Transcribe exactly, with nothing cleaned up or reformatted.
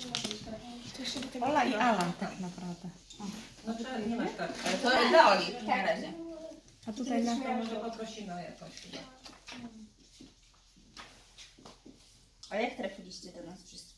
Ola i Alan tak naprawdę. No to nie masz tak. Ale to dla Oli na razie. A tutaj na... To może poprosimy o jakąś chyba. A jak trafiliście do nas wszyscy?